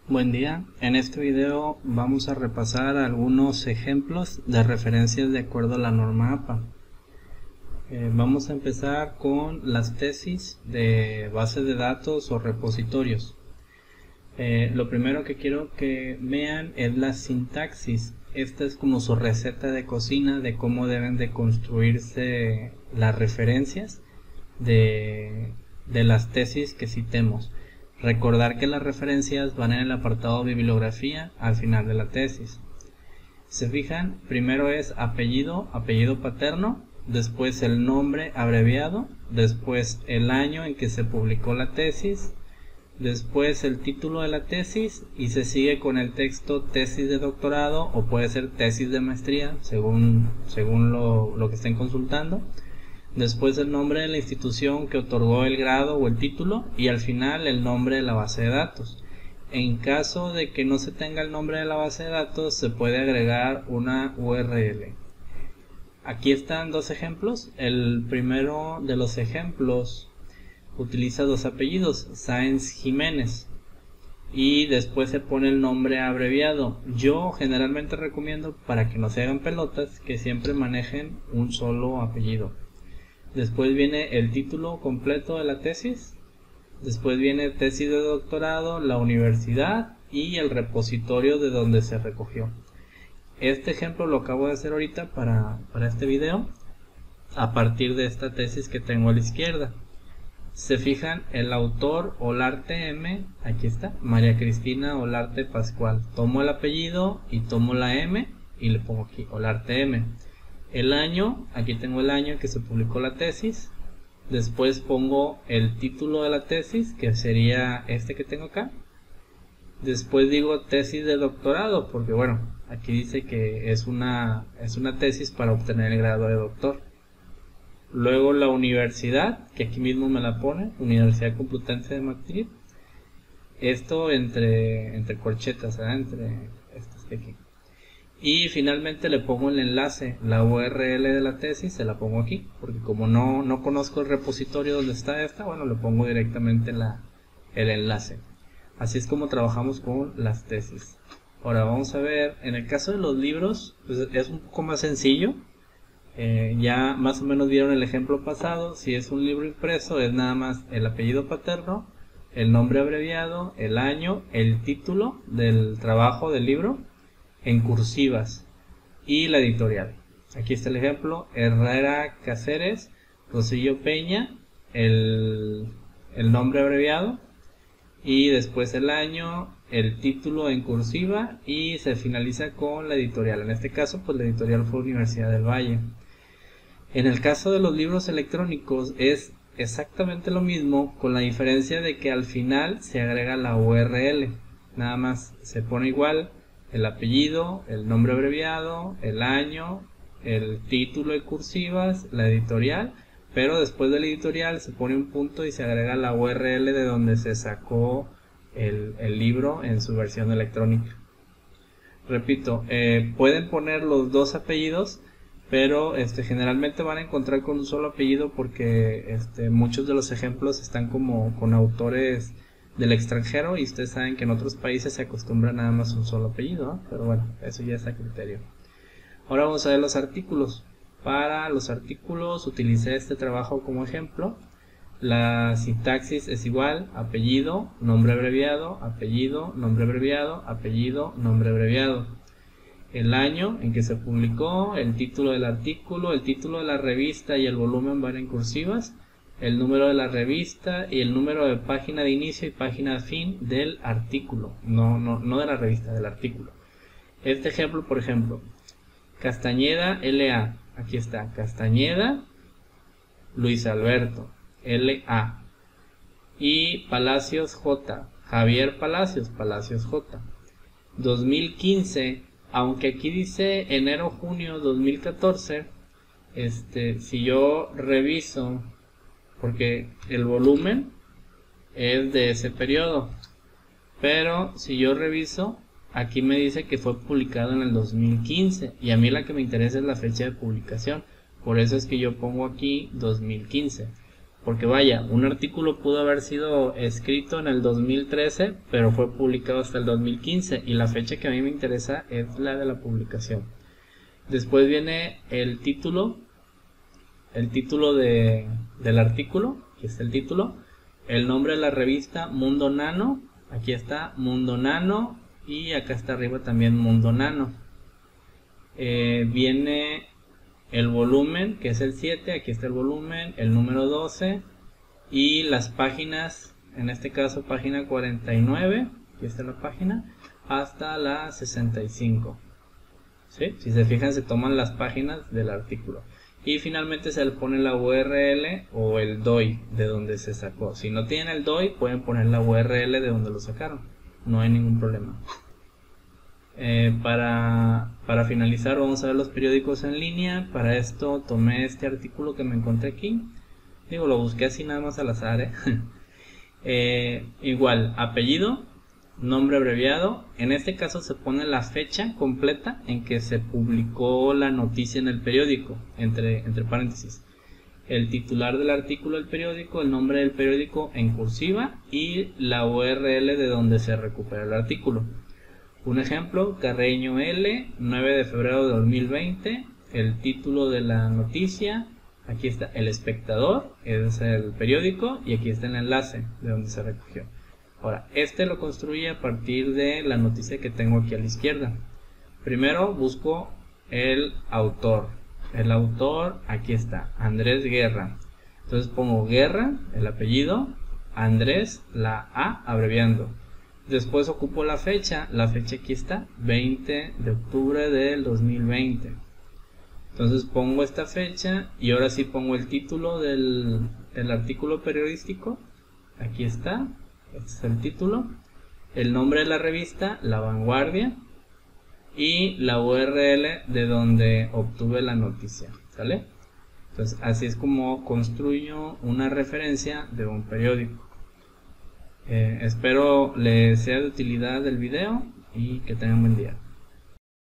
Buen día, en este video vamos a repasar algunos ejemplos de referencias de acuerdo a la norma APA. Vamos a empezar con las tesis de bases de datos o repositorios. Lo primero que quiero que vean es la sintaxis. Esta es como su receta de cocina de cómo deben de construirse las referencias de las tesis que citemos. Recordar que las referencias van en el apartado bibliografía al final de la tesis. Se fijan, primero es apellido paterno, después el nombre abreviado, después el año en que se publicó la tesis, después el título de la tesis y se sigue con el texto tesis de doctorado o puede ser tesis de maestría según lo que estén consultando. Después el nombre de la institución que otorgó el grado o el título y al final el nombre de la base de datos. En caso de que no se tenga el nombre de la base de datos, se puede agregar una URL. Aquí están dos ejemplos. El primero de los ejemplos utiliza dos apellidos, Sáenz Jiménez, y después se pone el nombre abreviado. Yo generalmente recomiendo, para que no se hagan pelotas, que siempre manejen un solo apellido. Después viene el título completo de la tesis, después viene tesis de doctorado, la universidad y el repositorio de donde se recogió. Este ejemplo lo acabo de hacer ahorita para este video a partir de esta tesis que tengo a la izquierda. Se fijan, el autor Olarte M, aquí está, María Cristina Olarte Pascual. Tomo el apellido y tomo la M y le pongo aquí Olarte M. El año, aquí tengo el año en que se publicó la tesis. Después pongo el título de la tesis, que sería este que tengo acá. Después digo tesis de doctorado, porque bueno, aquí dice que es una tesis para obtener el grado de doctor. Luego la universidad, que aquí mismo me la pone, Universidad Complutense de Madrid. Esto entre corchetas, entre estas de aquí. Y finalmente le pongo el enlace, la URL de la tesis, se la pongo aquí, porque como no conozco el repositorio donde está esta, bueno, le pongo directamente el enlace. Así es como trabajamos con las tesis. Ahora vamos a ver, en el caso de los libros, pues es un poco más sencillo. Ya más o menos vieron el ejemplo pasado. Si es un libro impreso, es nada más el apellido paterno, el nombre abreviado, el año, el título del trabajo del libro en cursivas y la editorial. Aquí está el ejemplo: Herrera Cáceres, Rosillo Peña, el nombre abreviado y después el año, el título en cursiva y se finaliza con la editorial. En este caso pues la editorial fue Universidad del Valle. En el caso de los libros electrónicos es exactamente lo mismo, con la diferencia de que al final se agrega la URL. Nada más se pone igual el apellido, el nombre abreviado, el año, el título en cursivas, la editorial, pero después del editorial se pone un punto y se agrega la URL de donde se sacó el libro en su versión electrónica. Repito, pueden poner los dos apellidos, pero generalmente van a encontrar con un solo apellido porque muchos de los ejemplos están como con autores del extranjero y ustedes saben que en otros países se acostumbra nada más un solo apellido, ¿no? Pero bueno, eso ya es a criterio. Ahora vamos a ver los artículos. Para los artículos utilicé este trabajo como ejemplo. La sintaxis es igual: apellido, nombre abreviado, apellido, nombre abreviado, apellido, nombre abreviado. El año en que se publicó, el título del artículo, el título de la revista y el volumen van en cursivas, el número de la revista y el número de página de inicio y página de fin del artículo, no de la revista, del artículo. Este ejemplo, por ejemplo, Castañeda LA, aquí está, Castañeda Luis Alberto LA, y Palacios J, Javier Palacios J. 2015, aunque aquí dice enero-junio 2014, si yo reviso, porque el volumen es de ese periodo, pero si yo reviso, aquí me dice que fue publicado en el 2015 y a mí la que me interesa es la fecha de publicación, por eso es que yo pongo aquí 2015. Porque vaya, un artículo pudo haber sido escrito en el 2013, pero fue publicado hasta el 2015 y la fecha que a mí me interesa es la de la publicación. Después viene el título del artículo, aquí está el título, el nombre de la revista Mundo Nano, aquí está Mundo Nano y acá está arriba también Mundo Nano. Viene el volumen, que es el 7, aquí está el volumen, el número 12 y las páginas, en este caso página 49, aquí está la página, hasta la 65. ¿Sí? Si se fijan, se toman las páginas del artículo. Y finalmente se le pone la URL o el DOI de donde se sacó. Si no tienen el DOI, pueden poner la URL de donde lo sacaron. No hay ningún problema. Para finalizar, vamos a ver los periódicos en línea. Para esto tomé este artículo que me encontré aquí. Digo, lo busqué así nada más al azar, igual, apellido, nombre abreviado. En este caso se pone la fecha completa en que se publicó la noticia en el periódico, entre paréntesis. El titular del artículo del periódico, el nombre del periódico en cursiva y la URL de donde se recupera el artículo. Un ejemplo, Carreño L, 9 de febrero de 2020, el título de la noticia, aquí está El Espectador, es el periódico, y aquí está el enlace de donde se recogió. Ahora, lo construye a partir de la noticia que tengo aquí a la izquierda. Primero busco el autor. El autor, aquí está, Andrés Guerra. Entonces pongo Guerra, el apellido, Andrés, la A, abreviando. Después ocupo la fecha aquí está, 20 de octubre del 2020. Entonces pongo esta fecha y ahora sí pongo el título del artículo periodístico, aquí está, este es el título, el nombre de la revista, La Vanguardia, y la URL de donde obtuve la noticia, ¿sale? Entonces así es como construyo una referencia de un periódico. Espero les sea de utilidad el video y que tengan buen día.